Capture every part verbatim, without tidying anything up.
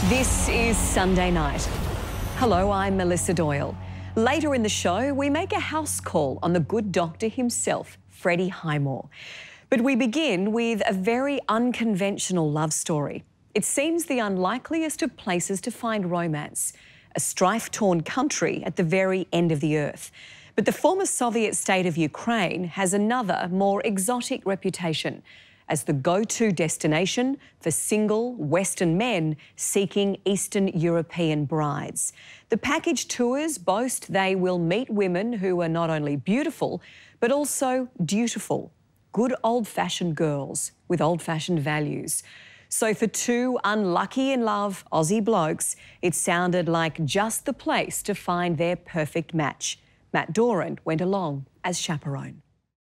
This is Sunday night. Hello, I'm Melissa Doyle. Later in the show, we make a house call on the good doctor himself, Freddie Highmore. But we begin with a very unconventional love story. It seems the unlikeliest of places to find romance, a strife-torn country at the very end of the earth. But the former Soviet state of Ukraine has another, more exotic reputation as the go-to destination for single Western men seeking Eastern European brides. The package tours boast they will meet women who are not only beautiful, but also dutiful. Good old-fashioned girls with old-fashioned values. So for two unlucky in love Aussie blokes, it sounded like just the place to find their perfect match. Matt Doran went along as chaperone.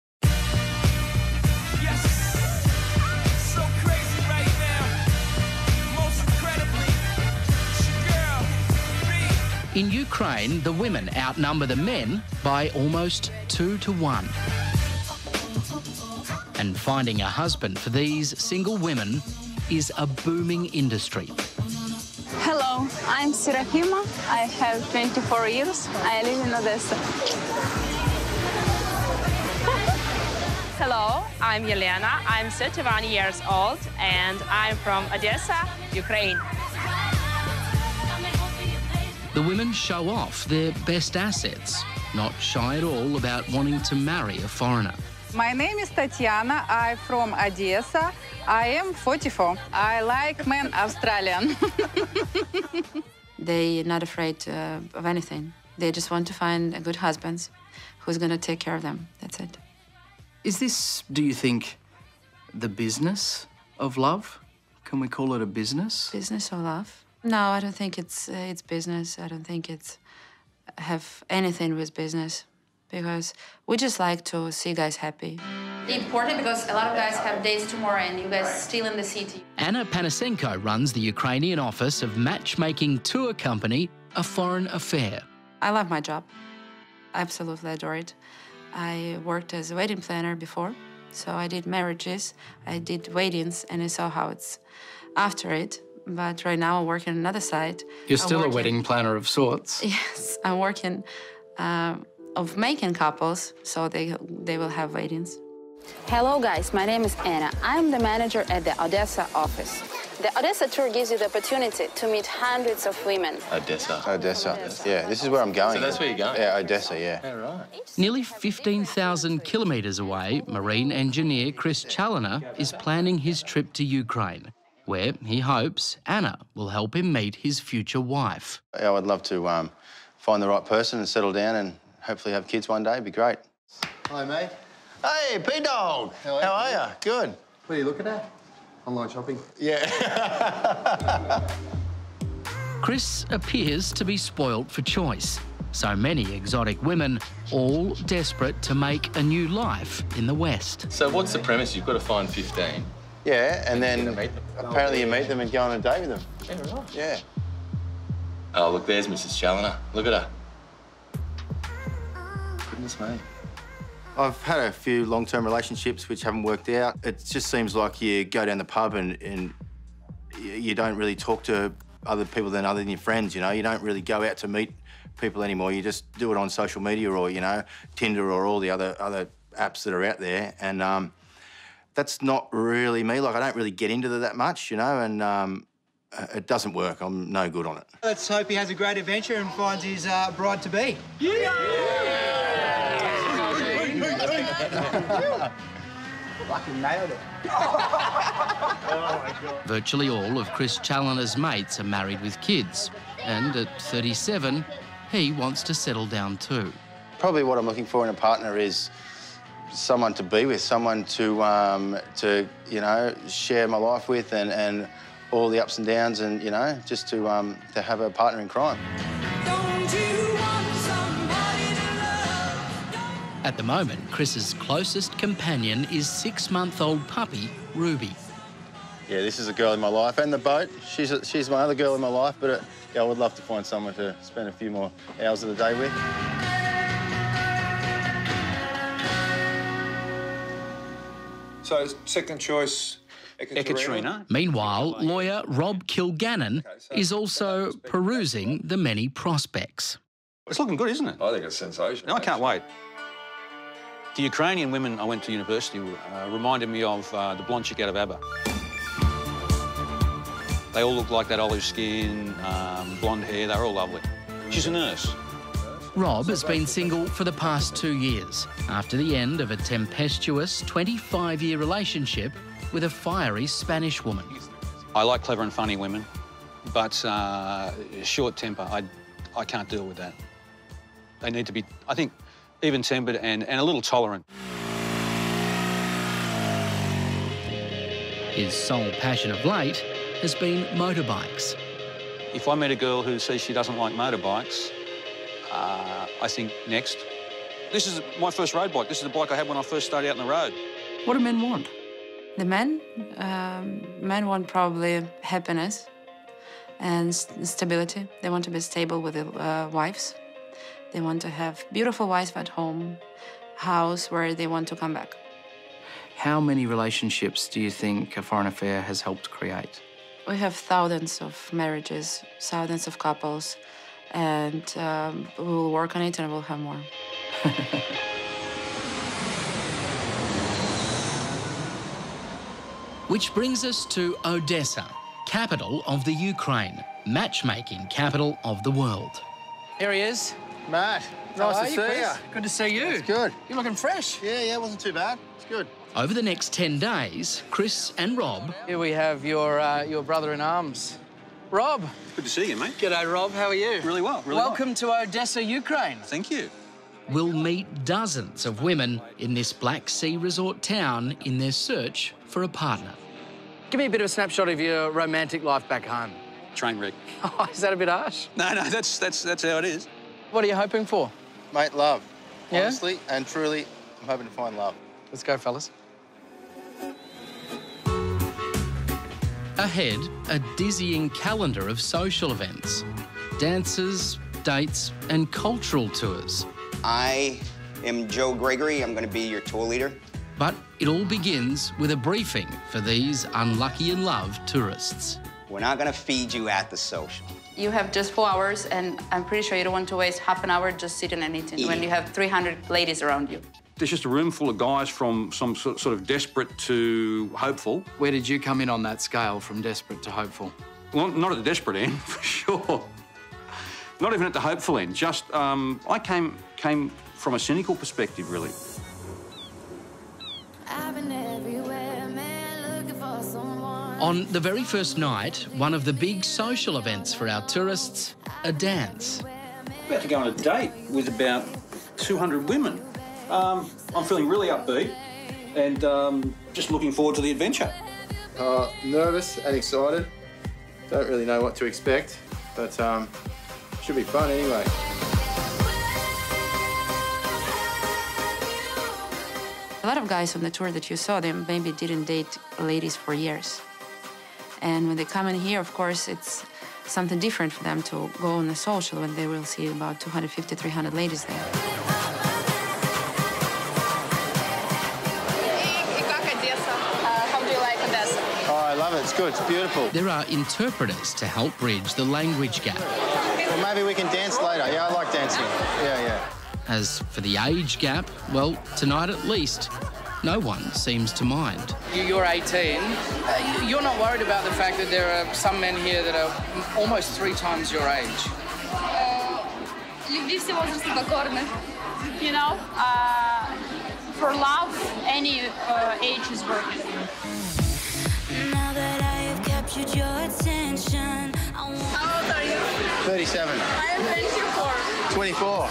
In Ukraine, the women outnumber the men by almost two to one. And finding a husband for these single women is a booming industry. Hello, I'm Serafima. I have twenty-four years. I live in Odessa. Hello, I'm Yelena. I'm thirty-one years old and I'm from Odessa, Ukraine. The women show off their best assets, not shy at all about wanting to marry a foreigner. My name is Tatiana. I'm from Odessa. I am forty-four. I like men Australian. They're not afraid uh, of anything. They just want to find a good husband who's going to take care of them. That's it. Is this, do you think, the business of love? Can we call it a business? Business or love? No, I don't think it's uh, it's business. I don't think it's have anything with business, because we just like to see guys happy. Important because a lot of guys have dates tomorrow and you guys still in the city. Anna Panasenko runs the Ukrainian office of matchmaking tour company A Foreign Affair. I love my job. I absolutely adore it. I worked as a wedding planner before, so I did marriages, I did weddings, and I saw how it's after it. But right now I work on another side. You're still working, a wedding planner of sorts. Yes, I'm working um, of making couples, so they, they will have weddings. Hello guys, my name is Anna. I'm the manager at the Odessa office. The Odessa tour gives you the opportunity to meet hundreds of women. Odessa. Odessa. Yeah, this is where I'm going. So that's where you're going? Yeah, Odessa, yeah. Yeah, right. Nearly fifteen thousand kilometres away, marine engineer Chris Challoner is planning his trip to Ukraine, where he hopes Anna will help him meet his future wife. Yeah, I would love to um, find the right person and settle down and hopefully have kids one day. It'd be great. Hi, mate. Hey, P-Dog. How, How are you? Good. What are you looking at? Online shopping? Yeah. Chris appears to be spoilt for choice. So many exotic women, all desperate to make a new life in the West. So what's the premise? You've got to find fifteen. Yeah, and then you meet them. apparently you meet them and go on a date with them. Yeah, right. Yeah. Oh, look, there's Missus Challoner. Look at her. Goodness me. I've had a few long-term relationships which haven't worked out. It just seems like you go down the pub and, and you don't really talk to other people than other than your friends, you know? You don't really go out to meet people anymore. You just do it on social media or, you know, Tinder or all the other, other apps that are out there. And um, that's not really me. Like, I don't really get into it that much, you know, and um, it doesn't work. I'm no good on it. Let's hope he has a great adventure and finds his uh, bride-to-be. Yeah! Yeah! Fucking nailed it. Oh, my God. Virtually all of Chris Challoner's mates are married with kids, and at thirty-seven, he wants to settle down too. Probably what I'm looking for in a partner is someone to be with, someone to, um, to you know, share my life with and, and all the ups and downs and, you know, just to, um, to have a partner in crime. At the moment, Chris's closest companion is six-month-old puppy, Ruby. Yeah, this is a girl in my life, and the boat. She's, a, she's my other girl in my life, but uh, yeah, I would love to find someone to spend a few more hours of the day with. So, second choice Ekaterina. Meanwhile, lawyer Rob Kilgannon is also perusing the many prospects. It's looking good, isn't it? I think it's sensational. I can't wait. The Ukrainian women I went to university with uh, reminded me of uh, the blonde chick out of ABBA. They all look like that olive skin, um, blonde hair, they're all lovely. She's a nurse. Rob has been single for the past two years after the end of a tempestuous twenty-five-year relationship with a fiery Spanish woman. I like clever and funny women, but uh, short temper, I, I can't deal with that. They need to be, I think, even-tempered and, and a little tolerant. His sole passion of late has been motorbikes. If I meet a girl who says she doesn't like motorbikes, uh, I think next. This is my first road bike. This is the bike I had when I first started out on the road. What do men want? The men, um, men want probably happiness and st stability. They want to be stable with their uh, wives. They want to have beautiful wives at home, house where they want to come back. How many relationships do you think a foreign affair has helped create? We have thousands of marriages, thousands of couples, and um, we will work on it and we'll have more. Which brings us to Odessa, capital of the Ukraine, matchmaking capital of the world. Here he is. Matt, How nice are to you, see Chris? you. Good to see you. It's good. You're looking fresh. Yeah, yeah, it wasn't too bad. It's good. Over the next ten days, Chris and Rob... Here we have your uh, your brother-in-arms, Rob. Good to see you, mate. G'day, Rob. How are you? Really well, really Welcome well. to Odessa, Ukraine. Thank you. will meet dozens of women in this Black Sea resort town in their search for a partner. Give me a bit of a snapshot of your romantic life back home. Train wreck. Oh, is that a bit harsh? No, no, that's, that's, that's how it is. What are you hoping for? Mate, love. Yeah? Honestly and truly, I'm hoping to find love. Let's go, fellas. Ahead, a dizzying calendar of social events, dances, dates, and cultural tours. I am Joe Gregory. I'm going to be your tour leader. But it all begins with a briefing for these unlucky in love tourists. We're not going to feed you at the social. You have just four hours, and I'm pretty sure you don't want to waste half an hour just sitting and eating, eating. when you have three hundred ladies around you. There's just a room full of guys from some sort of desperate to hopeful. Where did you come in on that scale from desperate to hopeful? Well, not at the desperate end, for sure. Not even at the hopeful end. Just, um, I came, came from a cynical perspective, really. I've been everywhere, man, looking for someone. On the very first night, one of the big social events for our tourists, a dance. I'm about to go on a date with about two hundred women. Um, I'm feeling really upbeat and um, just looking forward to the adventure. Uh, nervous and excited. Don't really know what to expect, but um, should be fun anyway. A lot of guys on the tour that you saw, they maybe didn't date ladies for years. And when they come in here, of course, it's something different for them to go on a social when they will see about two hundred fifty, three hundred ladies there. How do you like Odessa? Oh, I love it. It's good. It's beautiful. There are interpreters to help bridge the language gap. Well, maybe we can dance later. Yeah, I like dancing. Yeah, yeah. As for the age gap, well, tonight at least, no one seems to mind. You're eighteen. Uh, you're not worried about the fact that there are some men here that are almost three times your age. You know, uh, for love, any uh, age is worth it. Now that I have captured your attention, I want... How old are you? thirty-seven. I am twenty-four. twenty-four.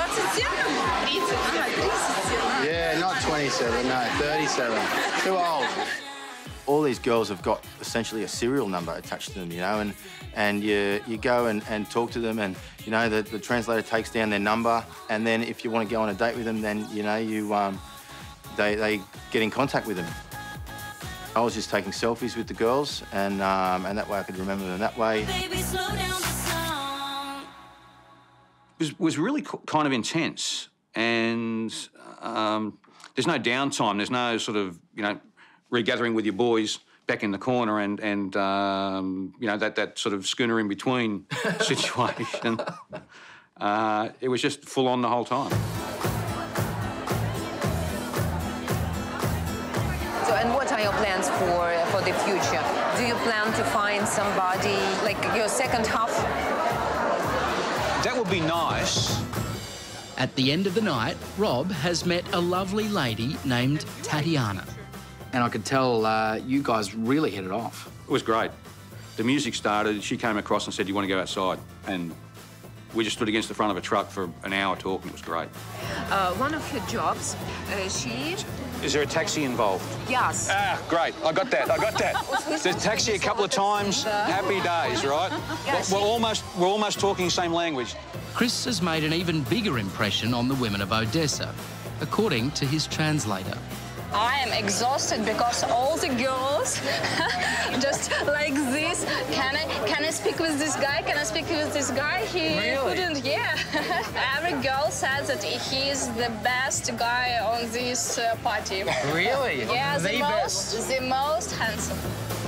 twenty-seven? Yeah, not twenty-seven, no, thirty-seven. Too old. All these girls have got essentially a serial number attached to them, you know, and and you you go and, and talk to them, and you know the, the translator takes down their number, and then if you want to go on a date with them, then you know you um they they get in contact with them. I was just taking selfies with the girls, and um, and that way I could remember them that way. Baby, slow down the song. It was, was really kind of intense, and um, there's no downtime. There's no sort of, you know, regathering with your boys back in the corner and, and um, you know, that, that sort of schooner in between situation. Uh, it was just full on the whole time. So, and what are your plans for, for the future? Do you plan to find somebody, like your second half? That would be nice. At the end of the night, Rob has met a lovely lady named Tatiana. And I could tell uh, you guys really hit it off. It was great. The music started, she came across and said, "Do you want to go outside?" And we just stood against the front of a truck for an hour talking. It was great. Uh, one of her jobs, uh, she... Is there a taxi involved? Yes. Ah, great. I got that. I got that. There's a taxi a couple of times. Happy days, right? We're, we're almost we're almost talking the same language. Chris has made an even bigger impression on the women of Odessa, according to his translator. I am exhausted because all the girls just like this. Can I can I speak with this guy? Can I speak with this guy? He Really? couldn't. Yeah. Every girl says that he is the best guy on this uh, party. Really? Yeah, the, The most best? the most handsome.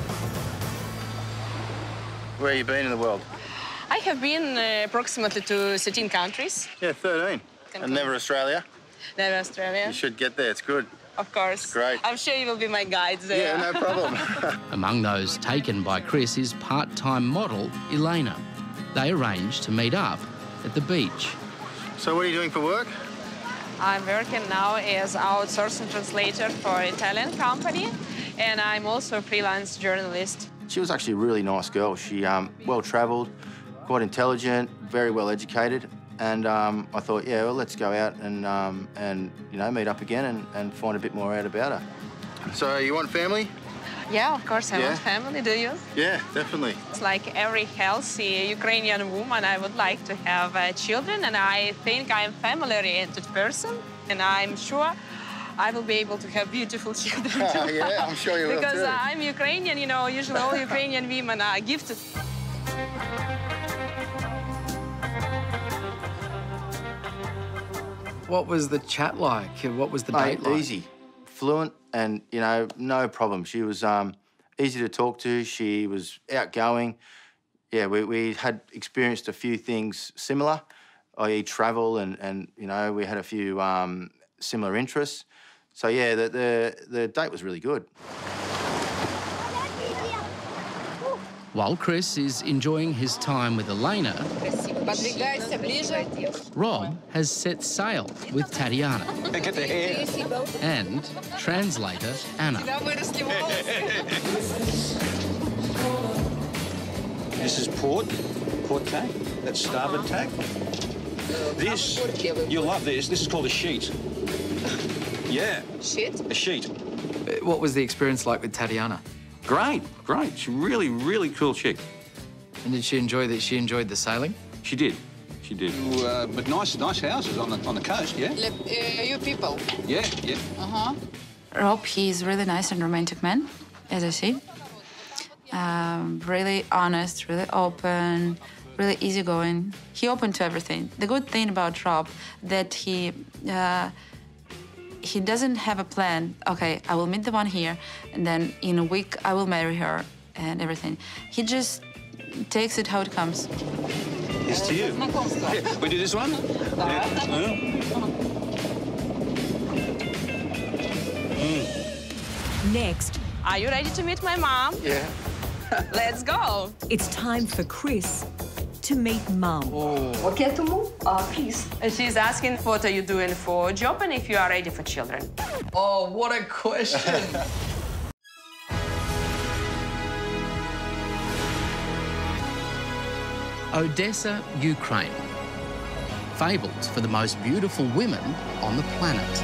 Where have you been in the world? I have been uh, approximately to thirteen countries. Yeah, thirteen. And never Australia? Never Australia. You should get there, it's good. Of course. It's great. I'm sure you will be my guide there. Yeah, no problem. Among those taken by Chris is part-time model Elena. They arranged to meet up at the beach. So what are you doing for work? I'm working now as outsourcing translator for an Italian company, and I'm also a freelance journalist. She was actually a really nice girl. She um, well-travelled, quite intelligent, very well-educated. And um, I thought, yeah, well, let's go out and, um, and you know, meet up again and, and find a bit more out about her. So you want family? Yeah, of course, I Yeah. want family, do you? Yeah, definitely. It's like every healthy Ukrainian woman, I would like to have uh, children, and I think I'm a family-oriented person, and I'm sure I will be able to have beautiful children too. Yeah, I'm sure you will Because too. uh, I'm Ukrainian, you know, usually all Ukrainian women are gifted. What was the chat like? What was the Mate, date like? easy, fluent, and, you know, no problem. She was um, easy to talk to. She was outgoing. Yeah, we, we had experienced a few things similar, that is travel, and, and, you know, we had a few um, similar interests. So, yeah, the, the, the date was really good. While Chris is enjoying his time with Elena, Rob has set sail with Tatiana Get the hair. and translator Anna. This is port, port tack. That's starboard tack. This, you'll love this. This is called a sheet. Yeah. Sheet? A sheet. What was the experience like with Tatiana? Great, great. She's a really, really cool chick. And did she enjoy that? She enjoyed the sailing? She did. She did. Uh, but nice, nice houses on the on the coast. Yeah. Like, uh, you people? Yeah, yeah. Uh-huh. Rob, he's a really nice and romantic man, as I see. Um, really honest, really open, really easygoing. He open to everything. The good thing about Rob that he uh, he doesn't have a plan. Okay, I will meet the one here, and then in a week I will marry her and everything. He just takes it how it comes. It's to you. Yeah, we do this one. Yeah. Mm. Next. Are you ready to meet my mom? Yeah. Let's go. It's time for Chris to meet Mum. Okay, to move? Uh, please. She's asking what are you doing for a job and if you are ready for children. Oh, what a question. Odessa, Ukraine. Fabled for the most beautiful women on the planet.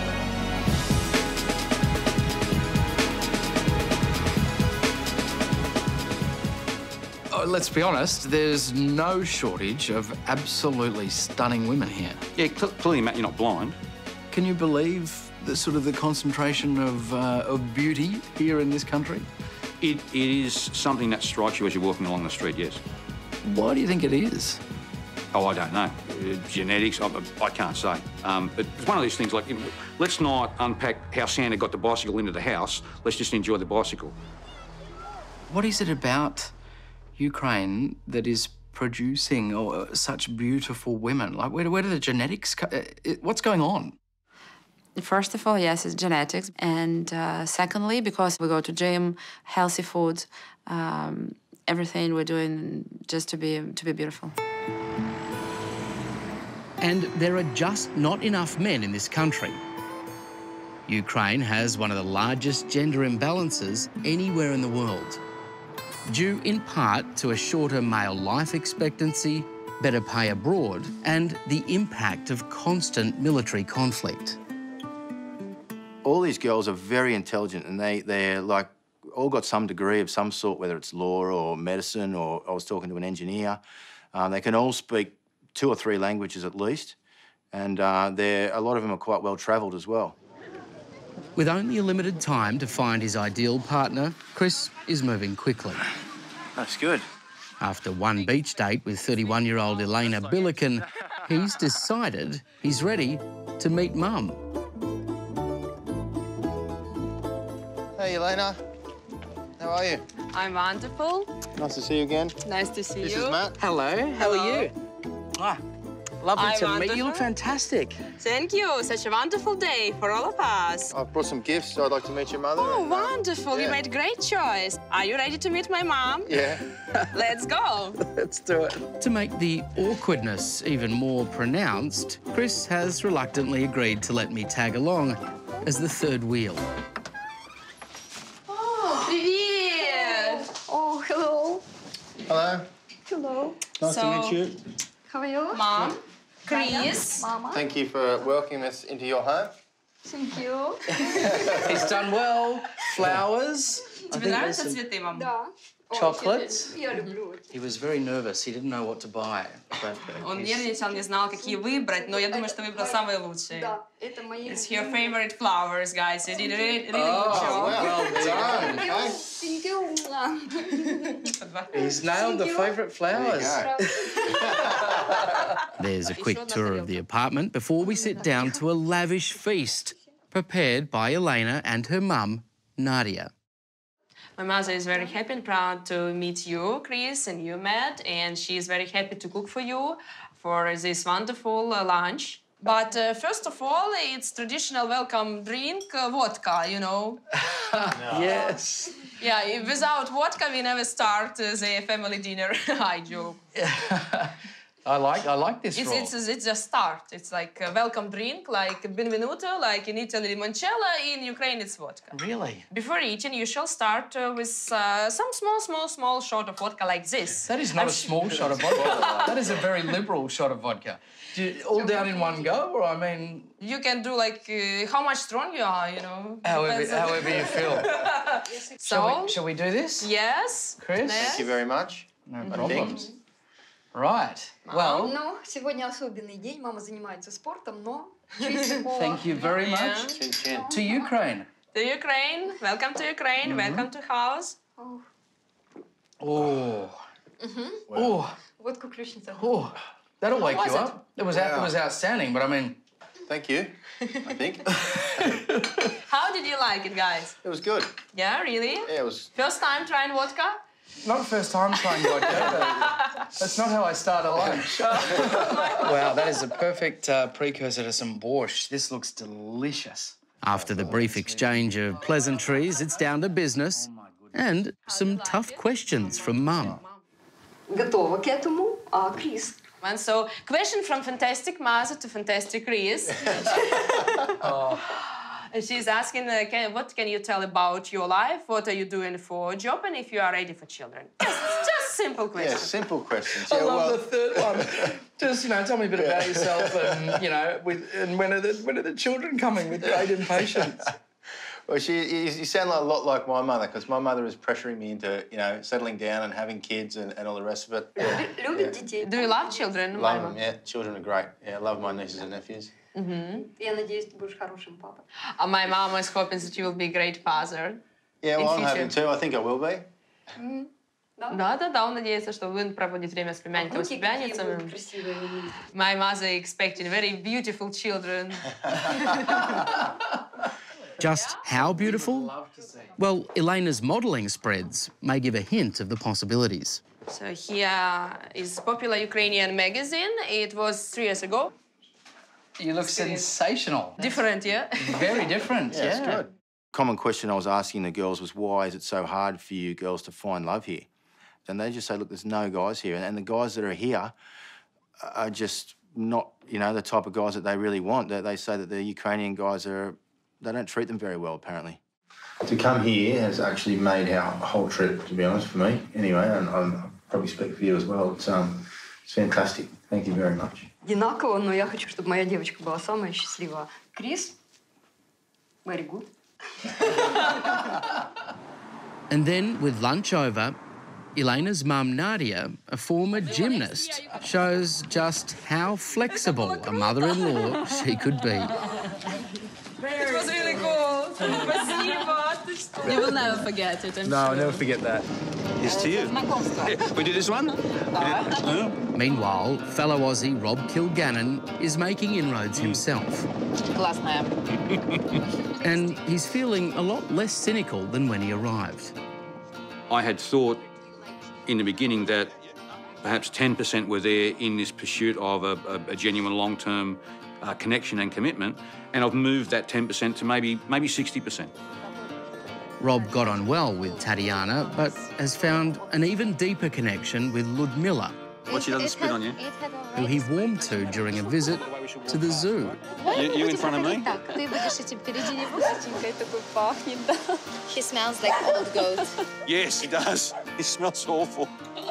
Oh, let's be honest, there's no shortage of absolutely stunning women here. Yeah, cl clearly, Matt, you're not blind. Can you believe the sort of the concentration of, uh, of beauty here in this country? It, it is something that strikes you as you're walking along the street, yes. Why do you think it is? Oh, I don't know. Uh, genetics, I, I can't say. Um, but it's one of these things like, you know, let's not unpack how Santa got the bicycle into the house. Let's just enjoy the bicycle. What is it about Ukraine that is producing oh, such beautiful women? Like, where, where do the genetics co what's going on? First of all, yes, it's genetics. And uh, secondly, because we go to gym, healthy food, um, everything we're doing just to be, to be beautiful. And there are just not enough men in this country. Ukraine has one of the largest gender imbalances anywhere in the world, due in part to a shorter male life expectancy, better pay abroad, and the impact of constant military conflict. All these girls are very intelligent, and they, they're like, all got some degree of some sort, whether it's law or medicine, or I was talking to an engineer. Um, they can all speak two or three languages at least, and uh, they're, a lot of them are quite well-travelled as well. With only a limited time to find his ideal partner, Chris is moving quickly. That's good. After one beach date with thirty-one-year-old Elena Billiken, he's decided he's ready to meet Mum. Hey, Elena. How are you? I'm wonderful. Nice to see you again. Nice to see this you. This is Matt. Hello, how Hello. are you? Ah, lovely I'm to meet wonderful. you. You look fantastic. Thank you. Such a wonderful day for all of us. I've brought some gifts, so I'd like to meet your mother. Oh, and, um, wonderful. yeah. You made a great choice. Are you ready to meet my mom? Yeah. Let's go. Let's do it. To make the awkwardness even more pronounced, Chris has reluctantly agreed to let me tag along as the third wheel. Привет! Oh, hello. Hello. Hello. Nice So- to meet you. How are you? Mom, Chris. Mama. Thank you for welcoming us into your home. Thank you. He's done well. Flowers. I Тебе think нравятся there's some цветы, мам? Да. chocolates. Я люблю. He was very nervous. He didn't know what to buy. But uh, Он he's- нервничал, не знал, какие выбрать, но я думаю, что выбрал самые лучшие. Да, это мои. It's your favorite flowers, guys. You did a really, really good Oh, job. well done. Thank you. He's nailed the favourite flowers. There's a quick tour of the apartment before we sit down to a lavish feast prepared by Elena and her mum, Nadia. My mother is very happy and proud to meet you, Chris, and you, Matt, and she is very happy to cook for you for this wonderful uh, lunch. But uh, first of all, it's traditional welcome drink, uh, vodka, you know. Yes. Yeah, without vodka, we never start uh, the family dinner. I joke. I like I like this It's, roll. it's, it's a start. It's like a welcome drink, like benvenuto, like in Italy, limoncello, in Ukraine, it's vodka. Really? Before eating, you shall start uh, with uh, some small, small, small shot of vodka like this. That is not I'm a sh- small shot of vodka. That is a very liberal shot of vodka. Do you, all down in one go, or I mean, You can do like uh, how much strong you are, you know. however, Depends on- however you feel. So, Shall we, shall we do this? yes. Chris? Yes. Thank you very much. No I problems. Right. Well, Ну, сегодня особенный день. Мама занимается спортом, но чуть такого. thank you very Yeah. much. Chin chin. To Ukraine. To Ukraine. Welcome to Ukraine. Mm-hmm. Welcome to house. Oh, Oh. Oh. водку ключница. Oh. That'll wake was you it? up. It was, out, it was outstanding, but I mean, Thank you, I think. How did you like it, guys? It was good. Yeah, really? Yeah, it was. First time trying vodka? not first time trying vodka, but that's not how I start a lunch. Wow, that is a perfect uh, precursor to some borscht. This looks delicious. After the brief exchange of pleasantries, it's down to business and some tough questions from Mum. Готова к этому. А Крис? And so, question from fantastic mother to fantastic Chris. Oh. She's asking, uh, can, what can you tell about your life? What are you doing for a job? And if you are ready for children? Just, just simple Yeah, questions. simple questions. I Yeah, love well, the third one. Just, you know, tell me a bit about yourself and, you know, with, and when are the when are the children coming with great impatience? Well, she, you, you sound a lot like my mother, because my mother is pressuring me into, you know, settling down and having kids and, and all the rest of it. Yeah. Любит детей. Do you love children, Love Mama? them, yeah. Children are great. Yeah, I love my nieces and nephews. Я надеюсь, ты будешь хорошим папой. Uh, my mom is hoping that you will be a great father. Yeah, In well, I'm future. hoping too. I think I will be. Да, да, да, он надеется, что вы проводите время с племянником и с племянницами. My mother expecting very beautiful children. Just how beautiful? Well, Elena's modelling spreads may give a hint of the possibilities. So here is popular Ukrainian magazine. It was three years ago. You look sensational. Different, yeah? Very different, yeah. That's good. Common question I was asking the girls was, why is it so hard for you girls to find love here? And they just say, look, there's no guys here. And the guys that are here are just not, you know, the type of guys that they really want. They, they say that the Ukrainian guys are, they don't treat them very well, apparently. To come here has actually made our whole trip, to be honest, for me. Anyway, and I'll probably speak for you as well. It's, um, it's fantastic. Thank you very much. Одинаково, но я хочу, чтобы моя девочка была самая счастливая. Крис, very good. And then, with lunch over, Elena's mum, Nadia, a former gymnast, shows just how flexible a mother-in-law she could be. It was really cool. Спасибо. You will never forget it, I'm No, I'll sure. never forget that. It's to you. Yeah, we do this one? Yeah. Meanwhile, fellow Aussie Rob Kilgannon is making inroads himself. Классная. And he's feeling a lot less cynical than when he arrived. I had thought in the beginning that perhaps ten percent were there in this pursuit of a, a, a genuine long-term uh, connection and commitment, and I've moved that ten percent to maybe maybe sixty percent. Rob got on well with Tatiana, but has found an even deeper connection with Ludmila, What, she doesn't spit on you? who he warmed to during a visit to the zoo. You, you in front of me? He smells like old goat. Yes, he does. He smells awful.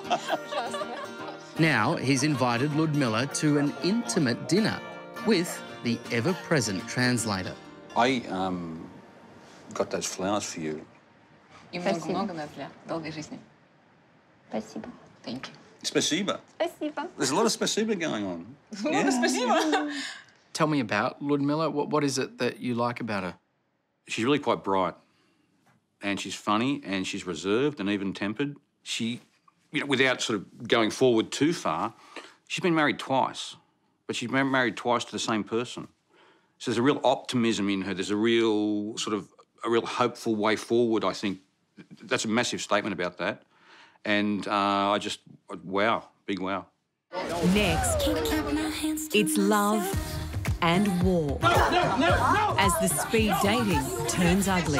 Now he's invited Ludmila to an intimate dinner with the ever-present translator. I um, got those flowers for you. И много-много для долгой жизни. Спасибо. Thank you. Spasiba. Спасибо. There's a lot of spasiba going on. Спасибо. Tell me about Ludmila. What, what is it that you like about her? She's really quite bright, and she's funny, and she's reserved and even-tempered. She, you know, without sort of going forward too far, she's been married twice, but she's been married twice to the same person. So there's a real optimism in her. There's a real sort of, a real hopeful way forward, I think. That's a massive statement about that. And uh, I just, wow, big wow. Next, it's love and war. No, no, no, no. As the speed dating turns ugly.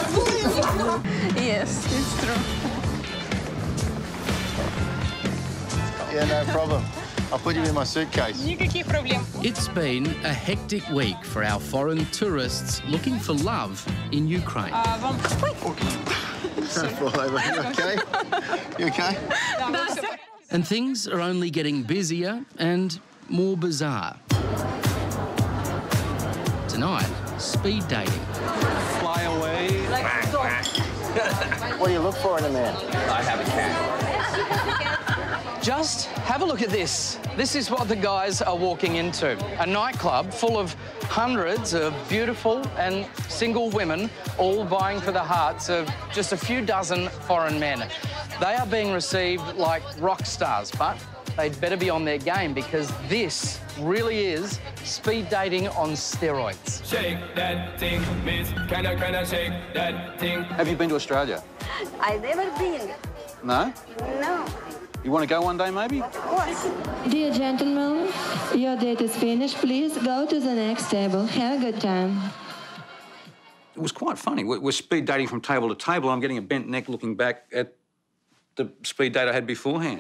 Yes, it's true. Yeah, no problem. I'll put you in my suitcase. Никаких проблем. It's been a hectic week for our foreign tourists looking for love in Ukraine. Don't fall over. You okay? You okay? And things are only getting busier and more bizarre. Tonight, speed dating. Fly away. What do you look for in a man? I have a cat. Just have a look at this. This is what the guys are walking into. A nightclub full of hundreds of beautiful and single women, all vying for the hearts of just a few dozen foreign men. They are being received like rock stars, but they'd better be on their game because this really is speed dating on steroids. Shake that thing, miss. Can I, can I shake that thing? Have you been to Australia? I've never been. No? No. You want to go one day, maybe? Of course. Dear gentlemen, your date is finished. Please go to the next table. Have a good time. It was quite funny. We're, we're speed dating from table to table. I'm getting a bent neck looking back at the speed date I had beforehand.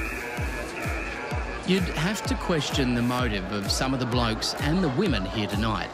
You'd have to question the motive of some of the blokes and the women here tonight.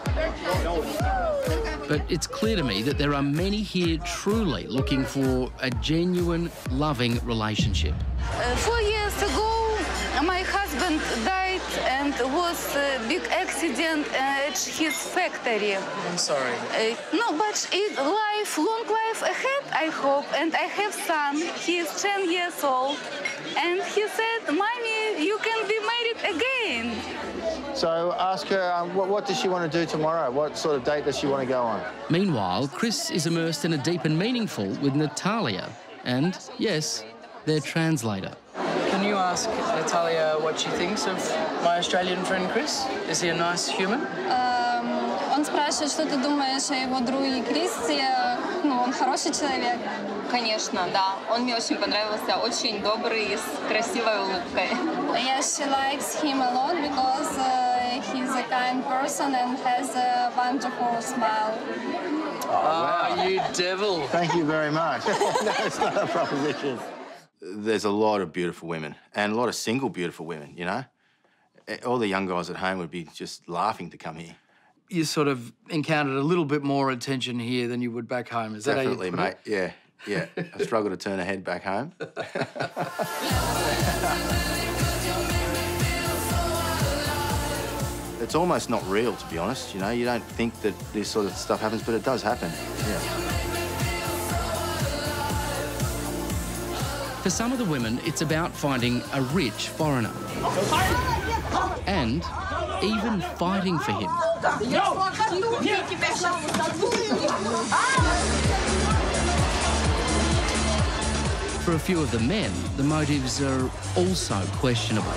But it's clear to me that there are many here truly looking for a genuine, loving relationship. Uh, four years ago, my husband died and was a big accident at his factory. I'm sorry. Uh, no, but it life, long life ahead, I hope. And I have son. He is ten years old. And he said, Mommy, you can be married again. So ask her, um, what, what does she want to do tomorrow? What sort of date does she want to go on? Meanwhile, Chris is immersed in a deep and meaningful with Natalia and, yes, their translator. Can you ask Natalia what she thinks of my Australian friend Chris? Is he a nice human? Um, Он спрашивает, что ты думаешь о его друге Кристи. Ну, он хороший человек. Конечно, да. Он мне очень понравился, очень добрый, с красивой улыбкой. Yes, she likes him a lot because uh, he's a kind person and has a wonderful smile. Oh, wow. You devil. Thank you very much. No, it's not a proposition. There's a lot of beautiful women and a lot of single beautiful women, you know? All the young guys at home would be just laughing to come here. You sort of encountered a little bit more attention here than you would back home. Is Definitely, that how you mate. Yeah, yeah. I struggle to turn a head back home. It's almost not real, to be honest. You know, you don't think that this sort of stuff happens, but it does happen. Yeah. For some of the women, it's about finding a rich foreigner. And even fighting for him. For a few of the men, the motives are also questionable.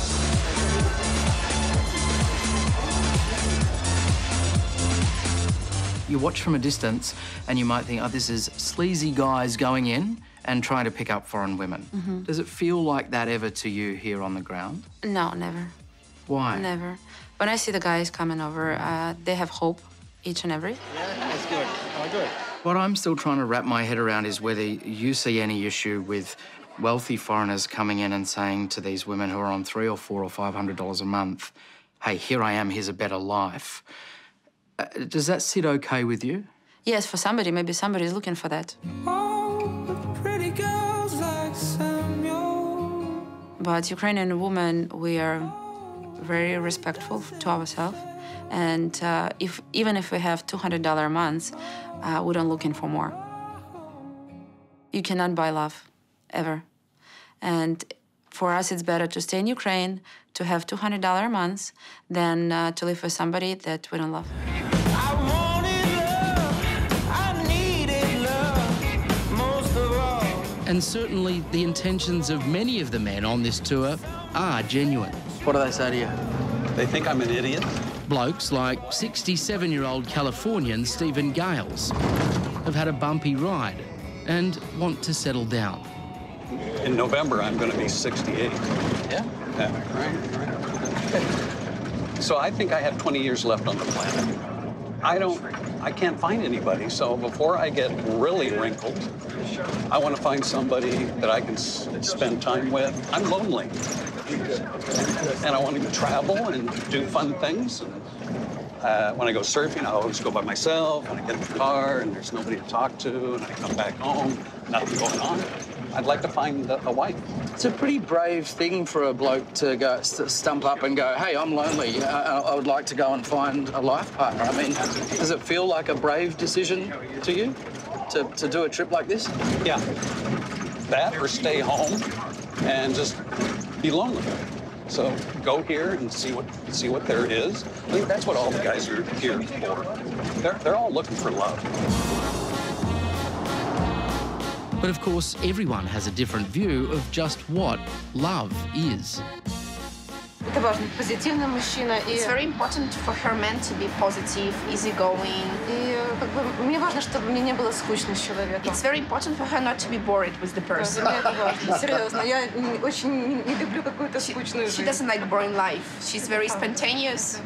You watch from a distance and you might think, oh, this is sleazy guys going in and trying to pick up foreign women. Mm-hmm. Does it feel like that ever to you here on the ground? No, never. Why? Never. When I see the guys coming over, uh, they have hope, each and every. Yeah, that's good. Oh, good. What I'm still trying to wrap my head around is whether you see any issue with wealthy foreigners coming in and saying to these women who are on three or four or five hundred dollars a month, hey, here I am, here's a better life. Uh, does that sit okay with you? Yes, for somebody, maybe somebody's looking for that. But Ukrainian women, we are very respectful to ourselves. And uh, if even if we have two hundred dollars a month, uh, we don't looking for more. You cannot buy love, ever. And for us, it's better to stay in Ukraine, to have two hundred dollars a month, than uh, to live with somebody that we don't love. And certainly the intentions of many of the men on this tour are genuine. What do they say to you? They think I'm an idiot. Blokes like sixty-seven-year-old Californian Stephen Gales have had a bumpy ride and want to settle down. In November, I'm going to be sixty-eight. Yeah? Yeah, right, right. So I think I have twenty years left on the planet. I don't, I can't find anybody, so before I get really wrinkled, I want to find somebody that I can s spend time with. I'm lonely. And I want to travel and do fun things. Uh, when I go surfing, I always go by myself, and I get in the car, and there's nobody to talk to, and I come back home, nothing going on. I'd like to find a, a wife. It's a pretty brave thing for a bloke to go st stump up and go, hey, I'm lonely. I, I would like to go and find a life partner. I mean, does it feel like a brave decision to you to, to do a trip like this? Yeah. That or stay home and just be lonely. So go here and see what see what there is. I think that's what all the guys are here for. They're, they're all looking for love. But of course, everyone has a different view of just what love is. Это важно, позитивный мужчина. It's very important for her man to be positive, easygoing. И как бы мне важно, чтобы мне не было скучно с человеком. It's very important for her not to be bored with the person. Для меня это важно, серьезно. Я очень не люблю какую-то скучную жизнь. She doesn't like boring life. She's very spontaneous.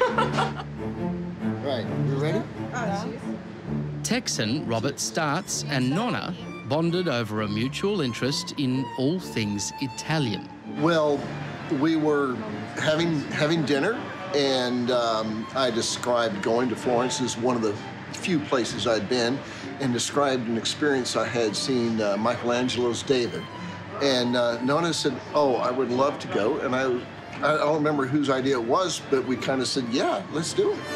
Right, you ready? Texan, Robert Starts, and Nonna bonded over a mutual interest in all things Italian. Well, we were having having dinner, and um, I described going to Florence as one of the few places I'd been, and described an experience I had seeing uh, Michelangelo's David. And uh, Nonna said, oh, I would love to go. And I, I don't remember whose idea it was, but we kind of said, yeah, let's do it.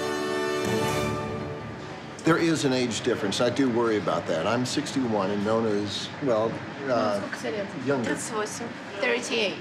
There is an age difference. I do worry about that. I'm sixty-one, and Nonna is, well, uh, younger. thirty-eight.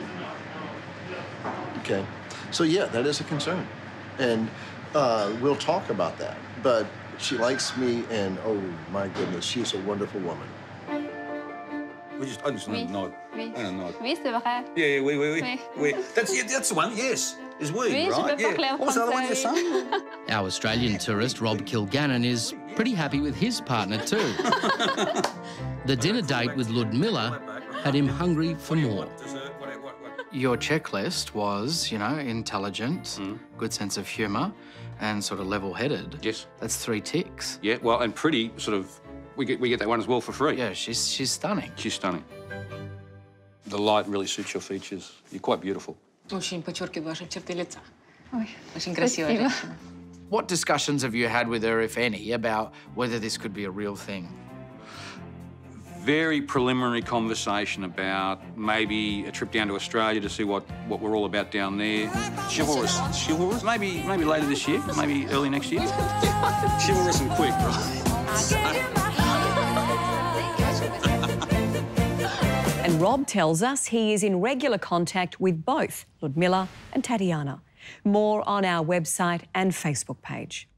Okay. So, yeah, that is a concern. And uh, we'll talk about that. But she likes me, and, oh, my goodness, she's a wonderful woman. We just, I just Oui. nod. Oui. And a nod. Oui, c'est vrai. Yeah, yeah, oui, oui, oui. Oui. oui. That's, yeah, that's the one, yes. Is we, Oui, je right? peux parler Yeah. en What was the other one you're français, saying? Our Australian tourist, Rob Kilgannon, is pretty happy with his partner too. The dinner date with Ludmilla had him hungry for more. Your checklist was, you know, intelligent, Mm. good sense of humour, and sort of level-headed. Yes. That's three ticks. Yeah, well, and pretty, sort of, we get, we get that one as well for free. Yeah, she's, she's stunning. She's stunning. The light really suits your features. You're quite beautiful. Очень подчеркивает ваши черты лица. Ой, Очень красивая спасибо. женщина. What discussions have you had with her, if any, about whether this could be a real thing? Very preliminary conversation about maybe a trip down to Australia to see what, what we're all about down there. Chivalrous. Chivalrous? Maybe, maybe later this year, maybe early next year. Chivalrous and quick, right? And Rob tells us he is in regular contact with both Ludmilla and Tatiana. More on our website and Facebook page.